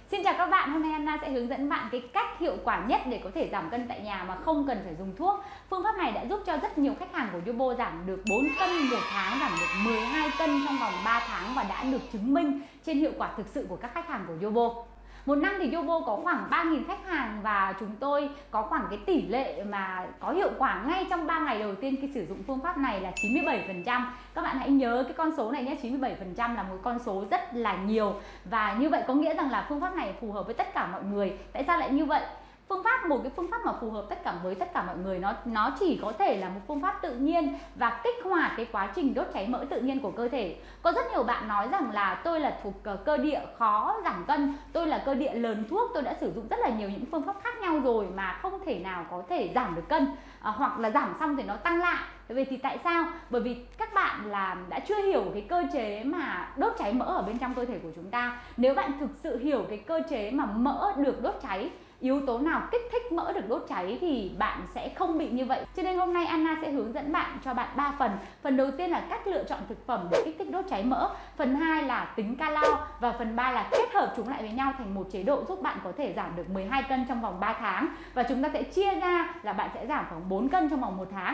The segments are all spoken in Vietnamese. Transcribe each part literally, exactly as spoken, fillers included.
Xin chào các bạn, hôm nay Anna sẽ hướng dẫn bạn cái cách hiệu quả nhất để có thể giảm cân tại nhà mà không cần phải dùng thuốc. Phương pháp này đã giúp cho rất nhiều khách hàng của Yobo giảm được bốn cân một tháng, giảm được mười hai cân trong vòng ba tháng và đã được chứng minh trên hiệu quả thực sự của các khách hàng của Yobo. Một năm thì Yobo có khoảng ba nghìn khách hàng và chúng tôi có khoảng cái tỷ lệ mà có hiệu quả ngay trong ba ngày đầu tiên khi sử dụng phương pháp này là chín mươi bảy phần trăm. Các bạn hãy nhớ cái con số này nhé, chín mươi bảy phần trăm là một con số rất là nhiều. Và như vậy có nghĩa rằng là phương pháp này phù hợp với tất cả mọi người. Tại sao lại như vậy? Phương pháp, một cái phương pháp mà phù hợp tất cả với tất cả mọi người, nó nó chỉ có thể là một phương pháp tự nhiên và kích hoạt cái quá trình đốt cháy mỡ tự nhiên của cơ thể. Có rất nhiều bạn nói rằng là tôi là thuộc cơ địa khó giảm cân, tôi là cơ địa lờn thuốc, tôi đã sử dụng rất là nhiều những phương pháp khác nhau rồi mà không thể nào có thể giảm được cân, à, hoặc là giảm xong thì nó tăng lại. Vậy thì tại sao? Bởi vì các bạn là đã chưa hiểu cái cơ chế mà đốt cháy mỡ ở bên trong cơ thể của chúng ta. Nếu bạn thực sự hiểu cái cơ chế mà mỡ được đốt cháy, yếu tố nào kích thích mỡ được đốt cháy thì bạn sẽ không bị như vậy. Cho nên hôm nay Anna sẽ hướng dẫn bạn cho bạn ba phần. Phần đầu tiên là cách lựa chọn thực phẩm để kích thích đốt cháy mỡ. Phần hai là tính calo và phần ba là kết hợp chúng lại với nhau thành một chế độ giúp bạn có thể giảm được mười hai cân trong vòng ba tháng. Và chúng ta sẽ chia ra là bạn sẽ giảm khoảng bốn cân trong vòng một tháng.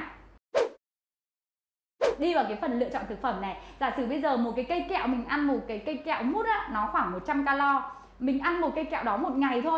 Đi vào cái phần lựa chọn thực phẩm này. Giả sử bây giờ một cái cây kẹo, mình ăn một cái cây kẹo mút á, nó khoảng một trăm calo. Mình ăn một cây kẹo đó một ngày thôi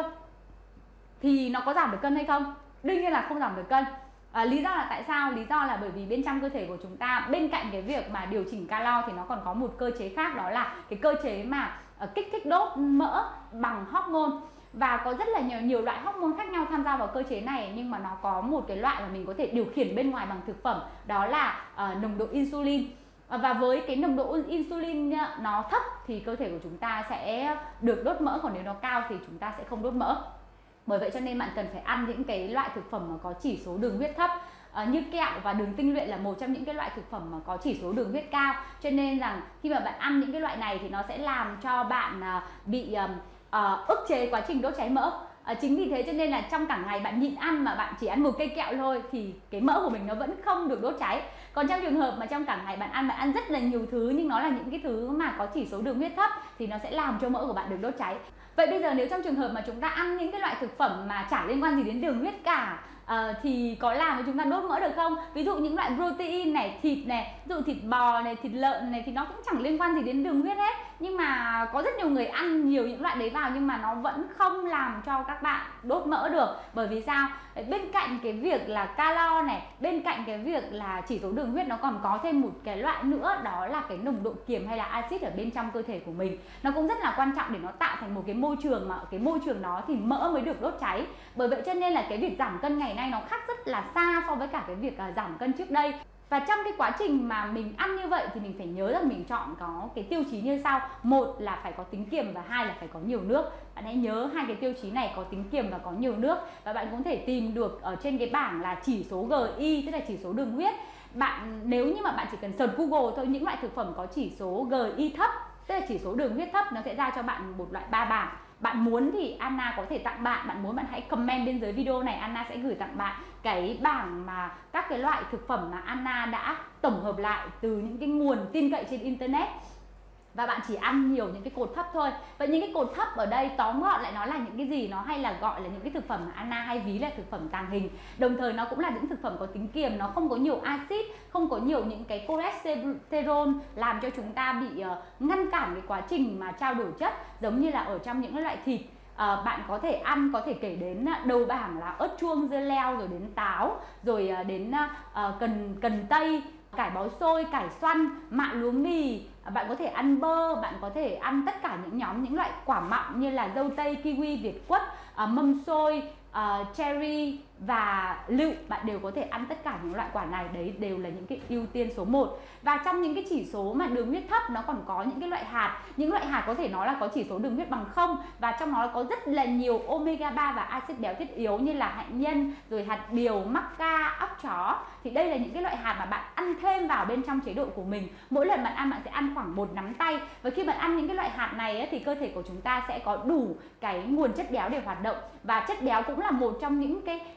thì nó có giảm được cân hay không? Đương nhiên là không giảm được cân. À, lý do là tại sao? Lý do là bởi vì bên trong cơ thể của chúng ta, bên cạnh cái việc mà điều chỉnh calo thì nó còn có một cơ chế khác, đó là cái cơ chế mà uh, kích thích đốt mỡ bằng hormone. Và có rất là nhiều nhiều loại hormone khác nhau tham gia vào cơ chế này, nhưng mà nó có một cái loại mà mình có thể điều khiển bên ngoài bằng thực phẩm, đó là uh, nồng độ insulin. Và với cái nồng độ insulin nó thấp thì cơ thể của chúng ta sẽ được đốt mỡ, còn nếu nó cao thì chúng ta sẽ không đốt mỡ. Bởi vậy cho nên bạn cần phải ăn những cái loại thực phẩm mà có chỉ số đường huyết thấp, à, như kẹo và đường tinh luyện là một trong những cái loại thực phẩm mà có chỉ số đường huyết cao. Cho nên rằng khi mà bạn ăn những cái loại này thì nó sẽ làm cho bạn à, bị à, à, ức chế quá trình đốt cháy mỡ. À, chính vì thế cho nên là trong cả ngày bạn nhịn ăn mà bạn chỉ ăn một cây kẹo thôi thì cái mỡ của mình nó vẫn không được đốt cháy. Còn trong trường hợp mà trong cả ngày bạn ăn bạn ăn rất là nhiều thứ nhưng nó là những cái thứ mà có chỉ số đường huyết thấp thì nó sẽ làm cho mỡ của bạn được đốt cháy. Vậy bây giờ nếu trong trường hợp mà chúng ta ăn những cái loại thực phẩm mà chả liên quan gì đến đường huyết cả, uh, thì có làm cho chúng ta đốt mỡ được không? Ví dụ những loại protein này, thịt này, ví dụ thịt bò này, thịt lợn này thì nó cũng chẳng liên quan gì đến đường huyết hết. Nhưng mà có rất nhiều người ăn nhiều những loại đấy vào nhưng mà nó vẫn không làm cho các bạn đốt mỡ được. Bởi vì sao? Bên cạnh cái việc là calo này, bên cạnh cái việc là chỉ số đường huyết, nó còn có thêm một cái loại nữa, đó là cái nồng độ kiềm hay là axit ở bên trong cơ thể của mình. Nó cũng rất là quan trọng để nó tạo thành một cái môi trường mà ở cái môi trường đó thì mỡ mới được đốt cháy. Bởi vậy cho nên là cái việc giảm cân ngày nay nó khác rất là xa so với cả cái việc uh, giảm cân trước đây. Và trong cái quá trình mà mình ăn như vậy thì mình phải nhớ rằng mình chọn có cái tiêu chí như sau. Một là phải có tính kiềm và hai là phải có nhiều nước. Bạn hãy nhớ hai cái tiêu chí này, có tính kiềm và có nhiều nước. Và bạn cũng thể tìm được ở trên cái bảng là chỉ số giê i, tức là chỉ số đường huyết. Bạn nếu như mà bạn chỉ cần search Google thôi, những loại thực phẩm có chỉ số giê i thấp, tức là chỉ số đường huyết thấp, nó sẽ ra cho bạn một loại ba bảng. Bạn muốn thì Anna có thể tặng bạn, bạn muốn bạn hãy comment bên dưới video này, Anna sẽ gửi tặng bạn cái bảng mà các cái loại thực phẩm mà Anna đã tổng hợp lại từ những cái nguồn tin cậy trên internet. Và bạn chỉ ăn nhiều những cái cột thấp thôi. Và những cái cột thấp ở đây tóm gọn lại nó là những cái gì? Nó hay là gọi là những cái thực phẩm mà Anna hay ví là thực phẩm tàng hình. Đồng thời nó cũng là những thực phẩm có tính kiềm, nó không có nhiều axit, không có nhiều những cái cholesterol làm cho chúng ta bị uh, ngăn cản cái quá trình mà trao đổi chất, giống như là ở trong những cái loại thịt. À, bạn có thể ăn, có thể kể đến đầu bảng là ớt chuông, dưa leo, rồi đến táo, rồi đến uh, cần cần tây, cải bó xôi, cải xoăn, mạ lúa mì. Bạn có thể ăn bơ, bạn có thể ăn tất cả những nhóm những loại quả mọng như là dâu tây, kiwi, việt quất, uh, mâm xôi, uh, cherry và lựu. Bạn đều có thể ăn tất cả những loại quả này, đấy đều là những cái ưu tiên số một. Và trong những cái chỉ số mà đường huyết thấp nó còn có những cái loại hạt. Những loại hạt có thể nói là có chỉ số đường huyết bằng không, và trong nó có rất là nhiều omega ba và axit béo thiết yếu như là hạnh nhân, rồi hạt điều, mắc ca, óc chó. Thì đây là những cái loại hạt mà bạn ăn thêm vào bên trong chế độ của mình. Mỗi lần bạn ăn bạn sẽ ăn khoảng một nắm tay. Và khi bạn ăn những cái loại hạt này ấy, thì cơ thể của chúng ta sẽ có đủ cái nguồn chất béo để hoạt động. Và chất béo cũng là một trong những cái, cái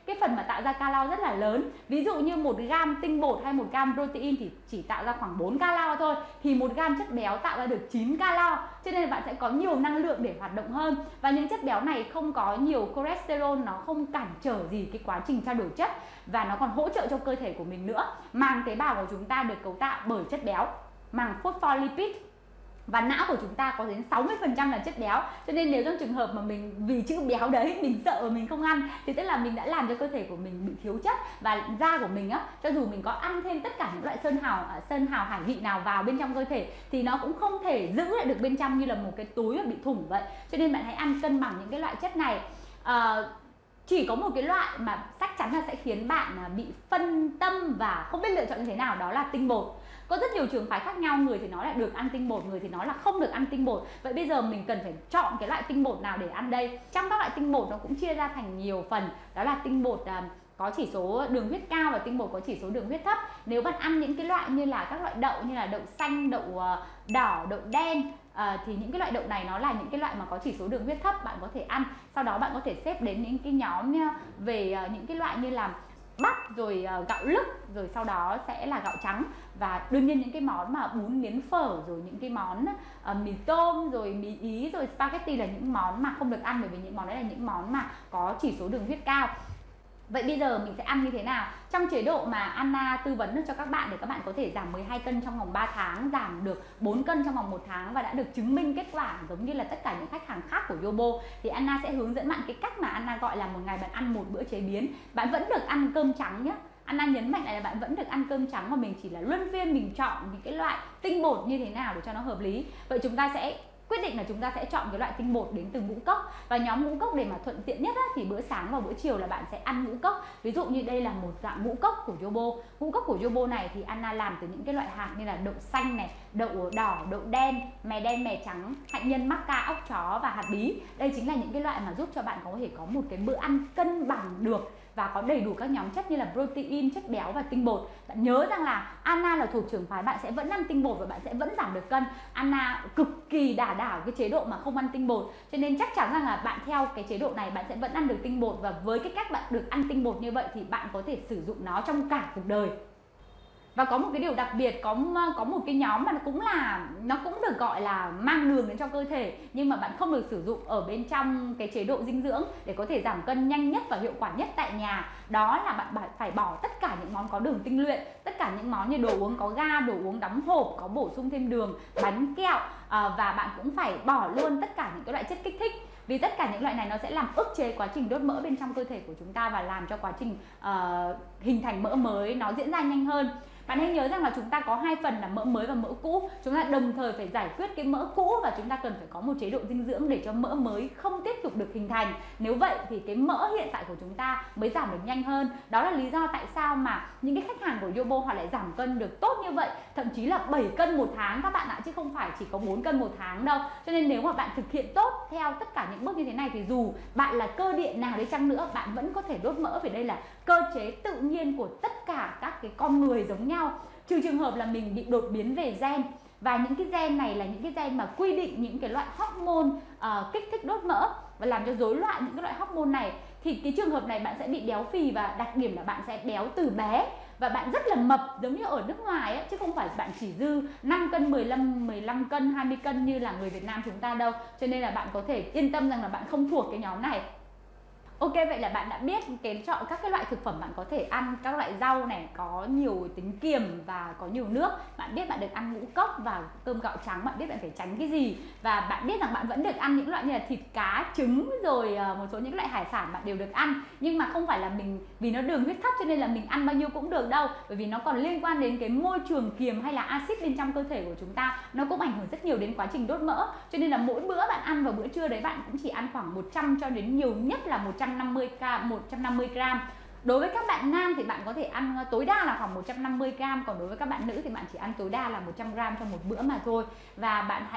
cái phần mà tạo ra calo rất là lớn. Ví dụ như một gam tinh bột hay một gam protein thì chỉ tạo ra khoảng bốn calo thôi, thì một gam chất béo tạo ra được chín calo, cho nên là bạn sẽ có nhiều năng lượng để hoạt động hơn. Và những chất béo này không có nhiều cholesterol, nó không cản trở gì cái quá trình trao đổi chất, và nó còn hỗ trợ cho cơ thể của mình nữa. Màng tế bào của chúng ta được cấu tạo bởi chất béo, màng phospholipid, và não của chúng ta có đến sáu mươi phần trăm là chất béo. Cho nên nếu trong trường hợp mà mình vì chữ béo đấy mình sợ và mình không ăn thì tức là mình đã làm cho cơ thể của mình bị thiếu chất, và da của mình á, cho dù mình có ăn thêm tất cả những loại sơn hào sơn hào hải vị nào vào bên trong cơ thể thì nó cũng không thể giữ lại được bên trong, như là một cái túi mà bị thủng vậy. Cho nên bạn hãy ăn cân bằng những cái loại chất này. à, Chỉ có một cái loại mà chắc chắn là sẽ khiến bạn bị phân tâm và không biết lựa chọn như thế nào, đó là tinh bột. Có rất nhiều trường phái khác nhau, người thì nói là được ăn tinh bột, người thì nói là không được ăn tinh bột. Vậy bây giờ mình cần phải chọn cái loại tinh bột nào để ăn đây? Trong các loại tinh bột nó cũng chia ra thành nhiều phần, đó là tinh bột à, có chỉ số đường huyết cao và tinh bột có chỉ số đường huyết thấp. Nếu bạn ăn những cái loại như là các loại đậu như là đậu xanh, đậu uh, đỏ, đậu đen, uh, thì những cái loại đậu này nó là những cái loại mà có chỉ số đường huyết thấp, bạn có thể ăn. Sau đó bạn có thể xếp đến những cái nhóm về uh, những cái loại như là bắp, rồi uh, gạo lứt, rồi sau đó sẽ là gạo trắng, và đương nhiên những cái món mà bún miến phở, rồi những cái món uh, mì tôm, rồi mì ý, rồi spaghetti là những món mà không được ăn, bởi vì những món đấy là những món mà có chỉ số đường huyết cao. Vậy bây giờ mình sẽ ăn như thế nào? Trong chế độ mà Anna tư vấn cho các bạn để các bạn có thể giảm mười hai cân trong vòng ba tháng, giảm được bốn cân trong vòng một tháng và đã được chứng minh kết quả giống như là tất cả những khách hàng khác của Yobo, thì Anna sẽ hướng dẫn bạn cái cách mà Anna gọi là một ngày bạn ăn một bữa chế biến. Bạn vẫn được ăn cơm trắng nhé. Anna nhấn mạnh lại là bạn vẫn được ăn cơm trắng, mà mình chỉ là luân phiên mình chọn những cái loại tinh bột như thế nào để cho nó hợp lý. Vậy chúng ta sẽ quyết định là chúng ta sẽ chọn cái loại tinh bột đến từ ngũ cốc, và nhóm ngũ cốc để mà thuận tiện nhất á, thì bữa sáng và bữa chiều là bạn sẽ ăn ngũ cốc. Ví dụ như đây là một dạng ngũ cốc của Yobo. Ngũ cốc của Yobo này thì Anna làm từ những cái loại hạt như là đậu xanh này, đậu đỏ, đậu đen, mè đen, mè trắng, hạnh nhân, mắc ca, óc chó và hạt bí. Đây chính là những cái loại mà giúp cho bạn có thể có một cái bữa ăn cân bằng được và có đầy đủ các nhóm chất như là protein, chất béo và tinh bột. Bạn nhớ rằng là Anna là thuộc trường phái bạn sẽ vẫn ăn tinh bột và bạn sẽ vẫn giảm được cân. Anna cực kỳ đả đảo cái chế độ mà không ăn tinh bột, cho nên chắc chắn rằng là bạn theo cái chế độ này bạn sẽ vẫn ăn được tinh bột, và với cái cách bạn được ăn tinh bột như vậy thì bạn có thể sử dụng nó trong cả cuộc đời. Và có một cái điều đặc biệt, có có một cái nhóm mà nó cũng là nó cũng được gọi là mang đường đến cho cơ thể, nhưng mà bạn không được sử dụng ở bên trong cái chế độ dinh dưỡng để có thể giảm cân nhanh nhất và hiệu quả nhất tại nhà. Đó là bạn phải bỏ tất cả những món có đường tinh luyện, tất cả những món như đồ uống có ga, đồ uống đóng hộp có bổ sung thêm đường, bánh kẹo, à, và bạn cũng phải bỏ luôn tất cả những cái loại chất kích thích. Vì tất cả những loại này nó sẽ làm ức chế quá trình đốt mỡ bên trong cơ thể của chúng ta và làm cho quá trình uh, hình thành mỡ mới nó diễn ra nhanh hơn. Bạn hãy nhớ rằng là chúng ta có hai phần là mỡ mới và mỡ cũ. Chúng ta đồng thời phải giải quyết cái mỡ cũ và chúng ta cần phải có một chế độ dinh dưỡng để cho mỡ mới không tiếp tục được hình thành. Nếu vậy thì cái mỡ hiện tại của chúng ta mới giảm được nhanh hơn. Đó là lý do tại sao mà những cái khách hàng của Yobo họ lại giảm cân được tốt như vậy, thậm chí là bảy cân một tháng các bạn ạ, chứ không phải chỉ có bốn cân một tháng đâu. Cho nên nếu mà bạn thực hiện tốt theo tất cả những bước như thế này thì dù bạn là cơ địa nào đi chăng nữa, bạn vẫn có thể đốt mỡ, vì đây là cơ chế tự nhiên của tất cả các cái con người giống nhau, trừ trường hợp là mình bị đột biến về gen. Và những cái gen này là những cái gen mà quy định những cái loại hormone uh, kích thích đốt mỡ và làm cho rối loạn những cái loại hormone này, thì cái trường hợp này bạn sẽ bị béo phì, và đặc điểm là bạn sẽ béo từ bé và bạn rất là mập giống như ở nước ngoài ấy, chứ không phải bạn chỉ dư năm cân, mười lăm, mười lăm cân, hai mươi cân như là người Việt Nam chúng ta đâu. Cho nên là bạn có thể yên tâm rằng là bạn không thuộc cái nhóm này. Ok, vậy là bạn đã biết cái chọn các cái loại thực phẩm bạn có thể ăn, các loại rau này có nhiều tính kiềm và có nhiều nước. Bạn biết bạn được ăn ngũ cốc và cơm gạo trắng, bạn biết bạn phải tránh cái gì, và bạn biết rằng bạn vẫn được ăn những loại như là thịt cá, trứng, rồi một số những loại hải sản bạn đều được ăn. Nhưng mà không phải là mình vì nó đường huyết thấp cho nên là mình ăn bao nhiêu cũng được đâu, bởi vì nó còn liên quan đến cái môi trường kiềm hay là axit bên trong cơ thể của chúng ta, nó cũng ảnh hưởng rất nhiều đến quá trình đốt mỡ. Cho nên là mỗi bữa bạn ăn vào bữa trưa đấy bạn cũng chỉ ăn khoảng một trăm cho đến nhiều nhất là một trăm năm mươi gram. Đối với các bạn nam thì bạn có thể ăn tối đa là khoảng một trăm năm mươi gram, còn đối với các bạn nữ thì bạn chỉ ăn tối đa là một trăm gram trong một bữa mà thôi. Và bạn hãy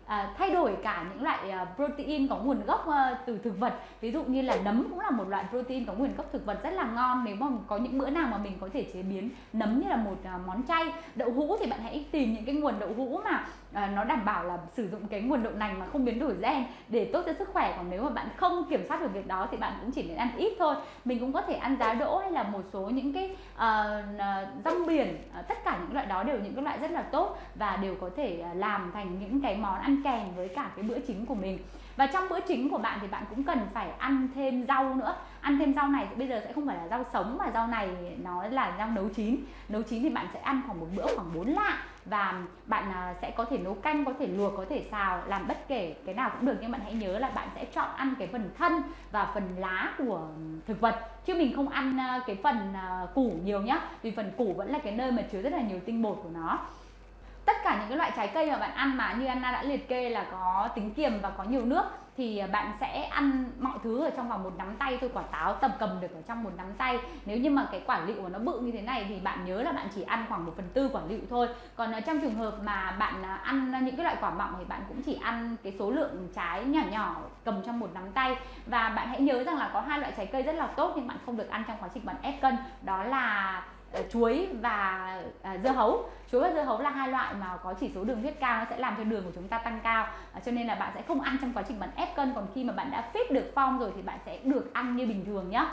à, thay đổi cả những loại à, protein có nguồn gốc à, từ thực vật. Ví dụ như là nấm cũng là một loại protein có nguồn gốc thực vật rất là ngon. Nếu mà có những bữa nào mà mình có thể chế biến nấm như là một à, món chay. Đậu hũ thì bạn hãy tìm những cái nguồn đậu hũ mà à, nó đảm bảo là sử dụng cái nguồn đậu nành mà không biến đổi gen để tốt cho sức khỏe. Còn nếu mà bạn không kiểm soát được việc đó thì bạn cũng chỉ nên ăn ít thôi. Mình cũng có thể ăn giá đỗ hay là một số những cái uh, rong biển, uh, tất cả những loại đó đều những cái loại rất là tốt và đều có thể uh, làm thành những cái món ăn kèm với cả cái bữa chính của mình. Và trong bữa chính của bạn thì bạn cũng cần phải ăn thêm rau nữa. Ăn thêm rau này bây giờ sẽ không phải là rau sống mà rau này nó là rau nấu chín. Nấu chín thì bạn sẽ ăn khoảng một bữa khoảng bốn lạng. Và bạn sẽ có thể nấu canh, có thể luộc, có thể xào, làm bất kể cái nào cũng được. Nhưng bạn hãy nhớ là bạn sẽ chọn ăn cái phần thân và phần lá của thực vật, chứ mình không ăn cái phần củ nhiều nhá. Vì phần củ vẫn là cái nơi mà chứa rất là nhiều tinh bột của nó. Tất cả những cái loại trái cây mà bạn ăn mà như Anna đã liệt kê là có tính kiềm và có nhiều nước thì bạn sẽ ăn mọi thứ ở trong vòng một nắm tay thôi. Quả táo tầm cầm được ở trong một nắm tay. Nếu như mà cái quả lựu của nó bự như thế này thì bạn nhớ là bạn chỉ ăn khoảng một phần tư quả lựu thôi. Còn trong trường hợp mà bạn ăn những cái loại quả mọng thì bạn cũng chỉ ăn cái số lượng trái nhỏ nhỏ cầm trong một nắm tay. Và bạn hãy nhớ rằng là có hai loại trái cây rất là tốt nhưng bạn không được ăn trong quá trình bạn ép cân, đó là chuối và à, dưa hấu. Chuối và dưa hấu là hai loại mà có chỉ số đường huyết cao, nó sẽ làm cho đường của chúng ta tăng cao, à, cho nên là bạn sẽ không ăn trong quá trình bạn ép cân. Còn khi mà bạn đã fit được form rồi thì bạn sẽ được ăn như bình thường nhé.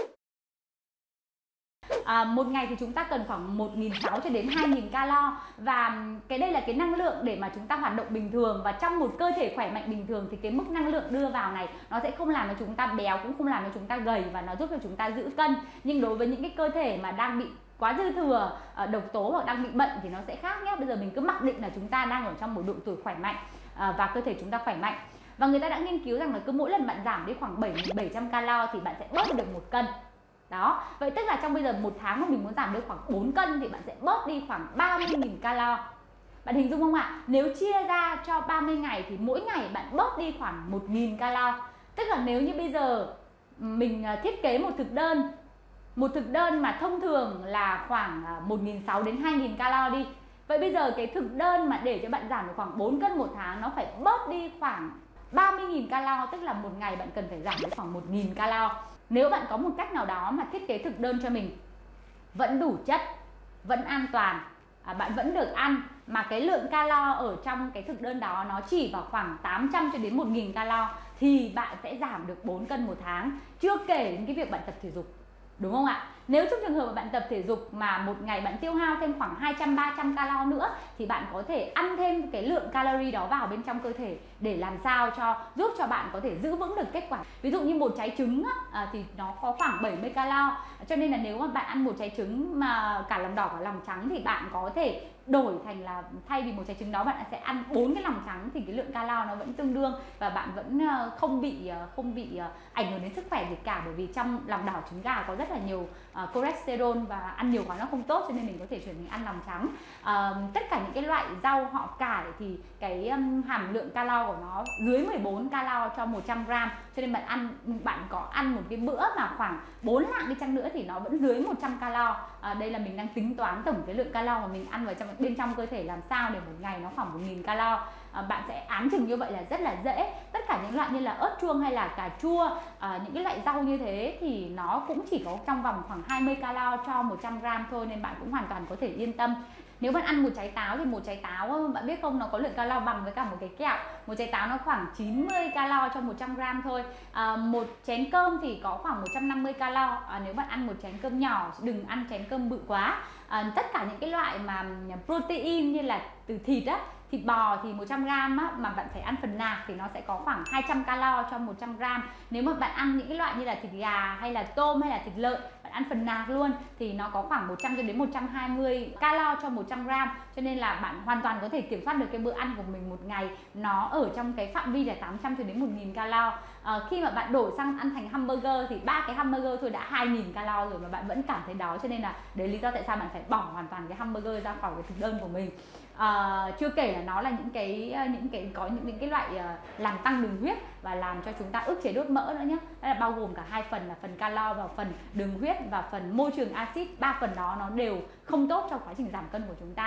À, một ngày thì chúng ta cần khoảng một nghìn sáu trăm cho đến hai nghìn calo. Và cái đây là cái năng lượng để mà chúng ta hoạt động bình thường. Và trong một cơ thể khỏe mạnh bình thường thì cái mức năng lượng đưa vào này nó sẽ không làm cho chúng ta béo, cũng không làm cho chúng ta gầy, và nó giúp cho chúng ta giữ cân. Nhưng đối với những cái cơ thể mà đang bị quá dư thừa độc tố hoặc đang bị bệnh thì nó sẽ khác nhé. Bây giờ mình cứ mặc định là chúng ta đang ở trong một độ tuổi khỏe mạnh và cơ thể chúng ta khỏe mạnh. Và người ta đã nghiên cứu rằng là cứ mỗi lần bạn giảm đi khoảng bảy nghìn bảy trăm calo thì bạn sẽ bớt được một cân. Đó, vậy tức là trong bây giờ một tháng mà mình muốn giảm được khoảng bốn cân thì bạn sẽ bớt đi khoảng ba mươi nghìn calo. Bạn hình dung không ạ? Nếu chia ra cho ba mươi ngày thì mỗi ngày bạn bớt đi khoảng một nghìn calo. Tức là nếu như bây giờ mình thiết kế một thực đơn, một thực đơn mà thông thường là khoảng một nghìn sáu trăm đến hai nghìn calo đi. Vậy bây giờ cái thực đơn mà để cho bạn giảm được khoảng bốn cân một tháng nó phải bớt đi khoảng ba mươi nghìn calo, tức là một ngày bạn cần phải giảm được khoảng một nghìn calo. Nếu bạn có một cách nào đó mà thiết kế thực đơn cho mình vẫn đủ chất, vẫn an toàn, à, bạn vẫn được ăn mà cái lượng calo ở trong cái thực đơn đó nó chỉ vào khoảng tám trăm cho đến một nghìn calo thì bạn sẽ giảm được bốn cân một tháng. Chưa kể đến cái việc bạn tập thể dục, đúng không ạ? Nếu trong trường hợp mà bạn tập thể dục mà một ngày bạn tiêu hao thêm khoảng hai trăm ba trăm calo nữa thì bạn có thể ăn thêm cái lượng calorie đó vào bên trong cơ thể để làm sao cho giúp cho bạn có thể giữ vững được kết quả. Ví dụ như một trái trứng á, à, thì nó có khoảng bảy mươi calo, cho nên là nếu mà bạn ăn một trái trứng mà cả lòng đỏ và lòng trắng thì bạn có thể đổi thành là thay vì một trái trứng đó bạn sẽ ăn bốn cái lòng trắng thì cái lượng calo nó vẫn tương đương và bạn vẫn không bị không bị ảnh hưởng đến sức khỏe gì cả, bởi vì trong lòng đỏ trứng gà có rất là nhiều uh, cholesterol và ăn nhiều quá nó không tốt, cho nên mình có thể chuyển mình ăn lòng trắng. Uh, tất cả những cái loại rau họ cải thì cái um, hàm lượng calo của nó dưới mười bốn calo cho một trăm gram, cho nên bạn ăn bạn có ăn một cái bữa mà khoảng bốn lạng đi chăng nữa thì nó vẫn dưới một trăm calo. Uh, đây là mình đang tính toán tổng cái lượng calo mà mình ăn vào trong bên trong cơ thể làm sao để một ngày nó khoảng một nghìn calo. À, bạn sẽ áng chừng như vậy là rất là dễ. Tất cả những loại như là ớt chuông hay là cà chua, à, những cái loại rau như thế thì nó cũng chỉ có trong vòng khoảng hai mươi calo cho một trăm gram thôi, nên bạn cũng hoàn toàn có thể yên tâm. Nếu bạn ăn một trái táo thì một trái táo bạn biết không, nó có lượng calo bằng với cả một cái kẹo. Một trái táo nó khoảng chín mươi calo cho một trăm gram thôi. À, một chén cơm thì có khoảng một trăm năm mươi calo. À, nếu bạn ăn một chén cơm nhỏ, đừng ăn chén cơm bự quá. À, tất cả những cái loại mà protein như là từ thịt á, thịt bò thì một trăm gram á, mà bạn phải ăn phần nạc thì nó sẽ có khoảng hai trăm calo cho một trăm gram. Nếu mà bạn ăn những cái loại như là thịt gà hay là tôm hay là thịt lợn, bạn ăn phần nạc luôn thì nó có khoảng một trăm cho đến một trăm hai mươi calo cho một trăm gram. Cho nên là bạn hoàn toàn có thể kiểm soát được cái bữa ăn của mình một ngày nó ở trong cái phạm vi là tám trăm cho đến một nghìn calo. À, khi mà bạn đổi sang ăn thành hamburger thì ba cái hamburger thôi đã hai nghìn calo rồi mà bạn vẫn cảm thấy đói, cho nên là đấy lý do tại sao bạn phải bỏ hoàn toàn cái hamburger ra khỏi cái thực đơn của mình. À, chưa kể là nó là những cái những cái có những, những cái loại uh, làm tăng đường huyết và làm cho chúng ta ức chế đốt mỡ nữa nhé. Đó là bao gồm cả hai phần là phần calo và phần đường huyết và phần môi trường axit. Ba phần đó nó đều không tốt cho quá trình giảm cân của chúng ta.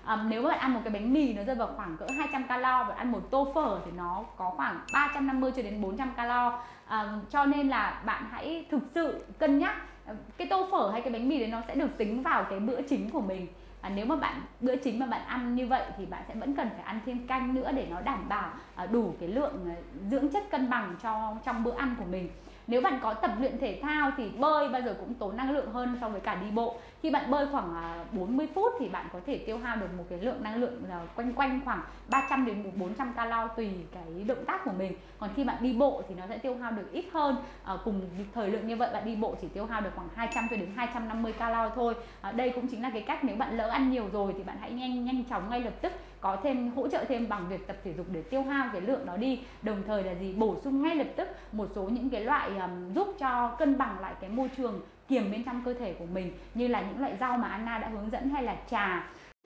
À, nếu mà bạn ăn một cái bánh mì nó rơi vào khoảng cỡ hai trăm calo, và ăn một tô phở thì nó có khoảng ba trăm năm mươi cho đến bốn trăm calo. À, cho nên là bạn hãy thực sự cân nhắc cái tô phở hay cái bánh mì đấy nó sẽ được tính vào cái bữa chính của mình. À, nếu mà bạn bữa chính mà bạn ăn như vậy thì bạn sẽ vẫn cần phải ăn thêm canh nữa để nó đảm bảo à, đủ cái lượng dưỡng chất cân bằng cho trong bữa ăn của mình. Nếu bạn có tập luyện thể thao thì bơi bao giờ cũng tốn năng lượng hơn so với cả đi bộ. Khi bạn bơi khoảng bốn mươi phút thì bạn có thể tiêu hao được một cái lượng năng lượng là quanh quanh khoảng ba trăm đến bốn trăm calo tùy cái động tác của mình. Còn khi bạn đi bộ thì nó sẽ tiêu hao được ít hơn. À, cùng thời lượng như vậy bạn đi bộ chỉ tiêu hao được khoảng hai trăm cho đến hai trăm năm mươi calo thôi. À, đây cũng chính là cái cách nếu bạn lỡ ăn nhiều rồi thì bạn hãy nhanh nhanh chóng ngay lập tức có thêm hỗ trợ thêm bằng việc tập thể dục để tiêu hao cái lượng đó đi, đồng thời là gì, bổ sung ngay lập tức một số những cái loại um, giúp cho cân bằng lại cái môi trường kiềm bên trong cơ thể của mình, như là những loại rau mà Anna đã hướng dẫn hay là trà.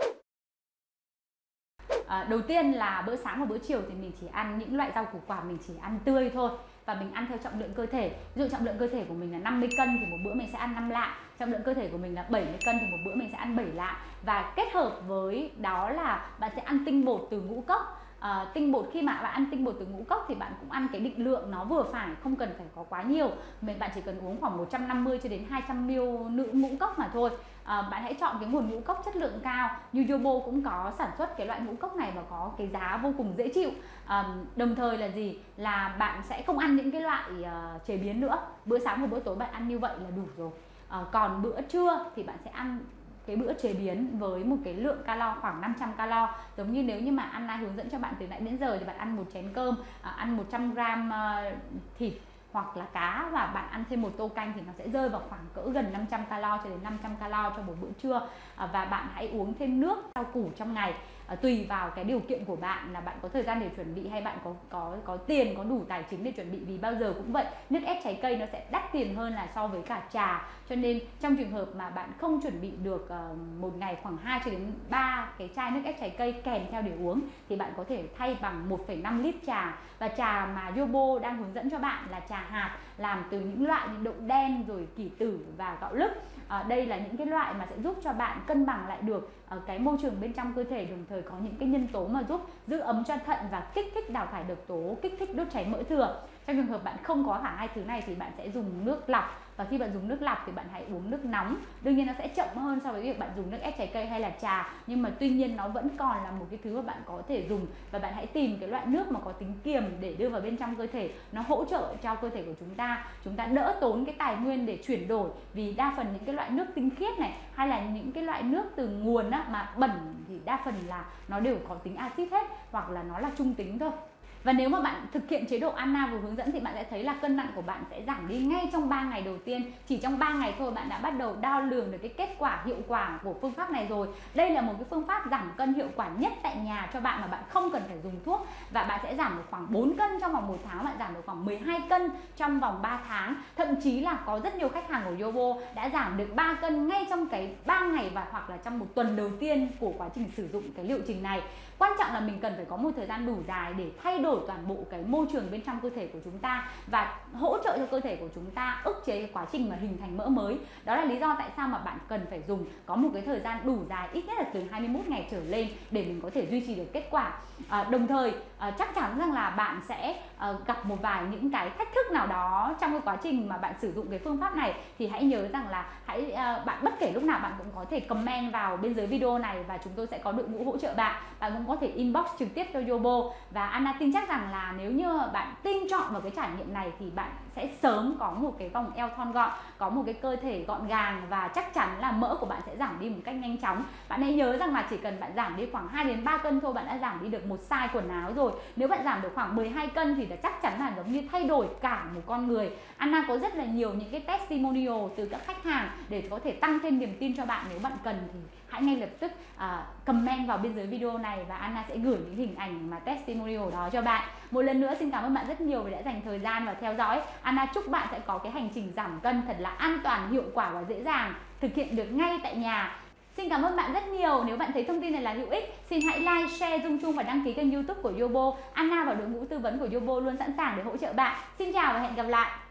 À, đầu tiên là bữa sáng và bữa chiều thì mình chỉ ăn những loại rau củ quả mình chỉ ăn tươi thôi, và mình ăn theo trọng lượng cơ thể. Ví dụ trọng lượng cơ thể của mình là năm mươi cân thì một bữa mình sẽ ăn năm lạng, trọng lượng cơ thể của mình là bảy mươi cân thì một bữa mình sẽ ăn bảy lạng. Và kết hợp với đó là bạn sẽ ăn tinh bột từ ngũ cốc. À, tinh bột, khi mà bạn ăn tinh bột từ ngũ cốc thì bạn cũng ăn cái định lượng nó vừa phải, không cần phải có quá nhiều. Mình bạn chỉ cần uống khoảng một trăm năm mươi cho đến hai trăm mi li lít ngũ cốc mà thôi. À, bạn hãy chọn cái nguồn ngũ cốc chất lượng cao, như Yobo cũng có sản xuất cái loại ngũ cốc này và có cái giá vô cùng dễ chịu. À, đồng thời là gì, là bạn sẽ không ăn những cái loại uh, chế biến nữa. Bữa sáng và bữa tối bạn ăn như vậy là đủ rồi. À, còn bữa trưa thì bạn sẽ ăn cái bữa chế biến với một cái lượng calo khoảng năm trăm calo. Giống như nếu như mà Anna hướng dẫn cho bạn từ nãy đến giờ thì bạn ăn một chén cơm, à, ăn một trăm gam uh, thịt hoặc là cá, và bạn ăn thêm một tô canh thì nó sẽ rơi vào khoảng cỡ gần năm trăm calo cho đến năm trăm calo cho một bữa trưa. À, và bạn hãy uống thêm nước, rau củ trong ngày. À, tùy vào cái điều kiện của bạn là bạn có thời gian để chuẩn bị hay bạn có có có tiền, có đủ tài chính để chuẩn bị, vì bao giờ cũng vậy, nước ép trái cây nó sẽ đắt tiền hơn là so với cả trà. Cho nên trong trường hợp mà bạn không chuẩn bị được uh, một ngày khoảng hai cho đến ba cái chai nước ép trái cây kèm theo để uống thì bạn có thể thay bằng một phẩy năm lít trà. Và trà mà Yobo đang hướng dẫn cho bạn là trà hạt làm từ những loại như đậu đen, rồi kỷ tử và gạo lứt. À, đây là những cái loại mà sẽ giúp cho bạn cân bằng lại được uh, cái môi trường bên trong cơ thể, đồng thời có những cái nhân tố mà giúp giữ ấm cho thận và kích thích đào thải độc tố, kích thích đốt cháy mỡ thừa. Trong trường hợp bạn không có cả hai thứ này thì bạn sẽ dùng nước lọc, và khi bạn dùng nước lọc thì bạn hãy uống nước nóng. Đương nhiên nó sẽ chậm hơn so với việc bạn dùng nước ép trái cây hay là trà, nhưng mà tuy nhiên nó vẫn còn là một cái thứ mà bạn có thể dùng. Và bạn hãy tìm cái loại nước mà có tính kiềm để đưa vào bên trong cơ thể, nó hỗ trợ cho cơ thể của chúng ta chúng ta đỡ tốn cái tài nguyên để chuyển đổi. Vì đa phần những cái loại nước tinh khiết này hay là những cái loại nước từ nguồn á, mà bẩn thì đa phần là nó đều có tính axit hết, hoặc là nó là trung tính thôi. Và nếu mà bạn thực hiện chế độ Anna vừa hướng dẫn thì bạn sẽ thấy là cân nặng của bạn sẽ giảm đi ngay trong ba ngày đầu tiên. Chỉ trong ba ngày thôi bạn đã bắt đầu đo lường được cái kết quả hiệu quả của phương pháp này rồi. Đây là một cái phương pháp giảm cân hiệu quả nhất tại nhà cho bạn mà bạn không cần phải dùng thuốc. Và bạn sẽ giảm được khoảng bốn cân trong vòng một tháng, bạn giảm được khoảng mười hai cân trong vòng ba tháng. Thậm chí là có rất nhiều khách hàng của Yobo đã giảm được ba cân ngay trong cái ba ngày và hoặc là trong một tuần đầu tiên của quá trình sử dụng cái liệu trình này. Quan trọng là mình cần phải có một thời gian đủ dài để thay đổi toàn bộ cái môi trường bên trong cơ thể của chúng ta và hỗ trợ cho cơ thể của chúng ta ức chế cái quá trình mà hình thành mỡ mới. Đó là lý do tại sao mà bạn cần phải dùng có một cái thời gian đủ dài, ít nhất là từ hai mươi mốt ngày trở lên để mình có thể duy trì được kết quả. À, đồng thời à, chắc chắn rằng là bạn sẽ à, gặp một vài những cái thách thức nào đó trong cái quá trình mà bạn sử dụng cái phương pháp này, thì hãy nhớ rằng là hãy à, bạn bất kể lúc nào bạn cũng có thể comment vào bên dưới video này và chúng tôi sẽ có đội ngũ hỗ trợ bạn. Bạn cũng có thể inbox trực tiếp cho Yobo, và Anna tin chắc rằng là nếu như bạn tin chọn vào cái trải nghiệm này thì bạn sẽ sớm có một cái vòng eo thon gọn, có một cái cơ thể gọn gàng, và chắc chắn là mỡ của bạn sẽ giảm đi một cách nhanh chóng. Bạn hãy nhớ rằng là chỉ cần bạn giảm đi khoảng hai đến ba cân thôi, bạn đã giảm đi được một size quần áo rồi. Nếu bạn giảm được khoảng mười hai cân thì là chắc chắn là giống như thay đổi cả một con người. Anna có rất là nhiều những cái testimonial từ các khách hàng để có thể tăng thêm niềm tin cho bạn. Nếu bạn cần thì hãy ngay lập tức uh, comment vào bên dưới video này và Anna sẽ gửi những hình ảnh mà testimonial đó cho bạn. Một lần nữa xin cảm ơn bạn rất nhiều vì đã dành thời gian và theo dõi. Anna chúc bạn sẽ có cái hành trình giảm cân thật là an toàn, hiệu quả và dễ dàng, thực hiện được ngay tại nhà. Xin cảm ơn bạn rất nhiều. Nếu bạn thấy thông tin này là hữu ích, xin hãy like, share, dung chuông và đăng ký kênh YouTube của Yobo. Anna và đội ngũ tư vấn của Yobo luôn sẵn sàng để hỗ trợ bạn. Xin chào và hẹn gặp lại.